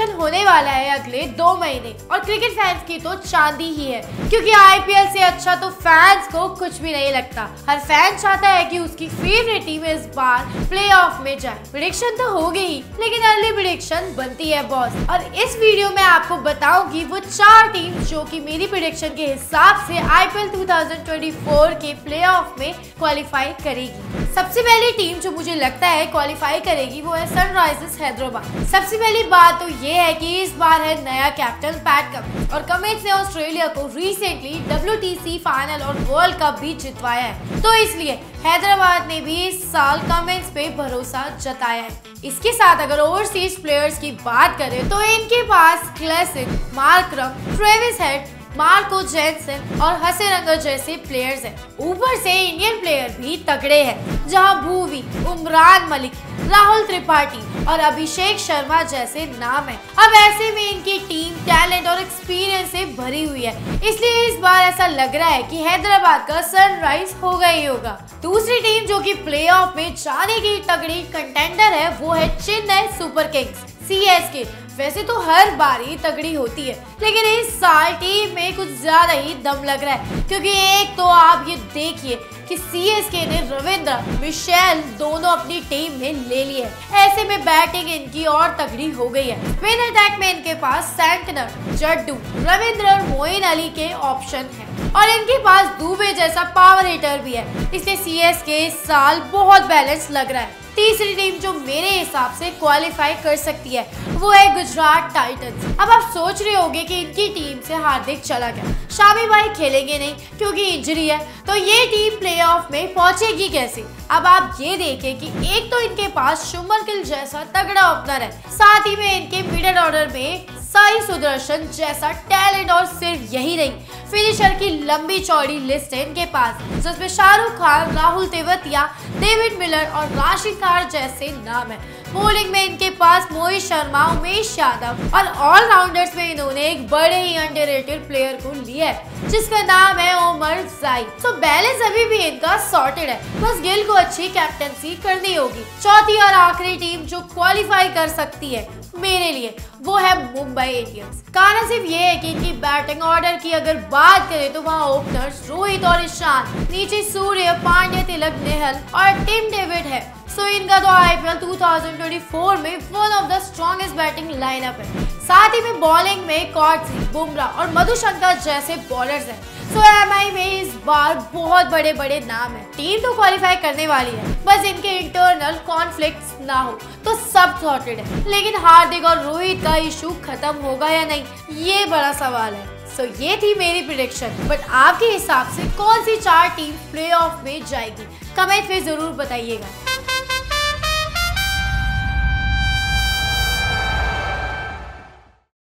Prediction होने वाला है अगले 2 महीने और क्रिकेट फैंस की तो चांदी ही है, क्योंकि आईपीएल से अच्छा तो फैंस को कुछ भी नहीं लगता। हर फैन चाहता है कि उसकी फेवरेट टीम इस बार प्लेऑफ में जाए। प्रिडिक्शन तो हो गई, लेकिन अर्ली प्रिडिक्शन बनती है बॉस, और इस वीडियो में आपको बताऊंगी वो 4 टीम जो कि मेरी प्रिडिक्शन के हिसाब से आईपीएल 2024 के प्लेऑफ में क्वालिफाई करेगी। सबसे पहली टीम जो मुझे लगता है क्वालिफाई करेगी वो है सनराइजर्स हैदराबाद। सबसे पहली बात तो ये है कि इस बार है नया कैप्टन पैट कमिंस, और कमिंस ने ऑस्ट्रेलिया को रिसेंटली WTC फाइनल और वर्ल्ड कप भी जितवाया है, तो इसलिए हैदराबाद ने भी इस साल कमिंस पे भरोसा जताया है। इसके साथ अगर ओवरसीज प्लेयर्स की बात करें तो इनके पास Klaasen, Markram, Travis Head, Marco Jansen और हसेरंगर जैसे प्लेयर्स हैं। ऊपर से इंडियन प्लेयर भी तगड़े हैं, जहां भूवी, उमरान मलिक, राहुल त्रिपाठी और अभिषेक शर्मा जैसे नाम हैं। अब ऐसे में इनकी टीम टैलेंट और एक्सपीरियंस से भरी हुई है, इसलिए इस बार ऐसा लग रहा है कि हैदराबाद का सनराइज होगा ही होगा। दूसरी टीम जो कि प्लेऑफ में जाने की तगड़ी कंटेंडर है वो है चेन्नई सुपर किंग्स, CSK। वैसे तो हर बार ही तगड़ी होती है, लेकिन इस साल टीम में कुछ ज्यादा ही दम लग रहा है, क्योंकि एक तो आप ये देखिए कि CSK ने रविंद्र, मिशेल दोनों अपनी टीम में ले लिए। ऐसे में बैटिंग इनकी और तगड़ी हो गई है। स्पिन अटैक में इनके पास सैंटनर, जड्डू, रविंद्र और मोइन अली के ऑप्शन है, और इनके पास दुबे जैसा पावर हिटर भी है, इसलिए CSK इस साल बहुत बैलेंस लग रहा है। तीसरी टीम जो मेरे हिसाब से क्वालिफाई कर सकती है वो है गुजरात टाइटंस। अब आप सोच रहे होंगे कि इनकी टीम से हार्दिक चला गया, शामी भाई खेलेंगे नहीं क्योंकि इंजरी है, तो ये टीम प्लेऑफ में पहुंचेगी कैसे? अब आप ये देखें कि एक तो इनके पास शुभमन गिल जैसा तगड़ा ओपनर है, साथ ही में इनके मिडिल ऑर्डर में साई सुदर्शन जैसा टैलेंट, और सिर्फ यही नहीं, फिनिशर की लंबी चौड़ी लिस्ट है इनके पास, जिसमें शाहरुख खान, राहुल तेवतिया, डेविड मिलर और राशिद खान जैसे नाम है। बॉलिंग में इनके पास मोहित शर्मा, उमेश यादव, और ऑलराउंडर्स में इन्होंने एक बड़े ही अंडररेटेड प्लेयर को लिया है जिसका नाम है ओमर जाई। तो बैलेंस अभी भी इनका सॉर्टेड है, बस गिल को अच्छी कैप्टनसी करनी होगी। चौथी और आखिरी टीम जो क्वालिफाई कर सकती है मेरे लिए वो है मुंबई इंडियंस। कारण सिर्फ ये है कि इनकी बैटिंग ऑर्डर की अगर बात करें तो वहाँ ओपनर्स रोहित और ईशान, नीचे सूर्य, पांड्या, तिलक, नेहल और टिम डेविड है। सो इनका तो आईपीएल 2024 में one of the strongest batting lineup है। साथ ही में बॉलिंग में कॉर्टसी, बुमराह और मधुशंकर जैसे बॉलर्स हैं। सो एमआई में इस बार बहुत बड़े बड़े नाम है। टीम तो क्वालिफाई करने वाली है, बस इनके इंटरनल कॉन्फ्लिक्ट्स ना हो तो सब सॉर्टेड है। लेकिन हार्दिक और रोहित का इशू खत्म होगा या नहीं, ये बड़ा सवाल है। सो ये थी मेरी प्रेडिक्शन, बट आपके हिसाब से कौन सी 4 टीम प्लेऑफ में जाएगी? कमेंट में जरूर बताइएगा।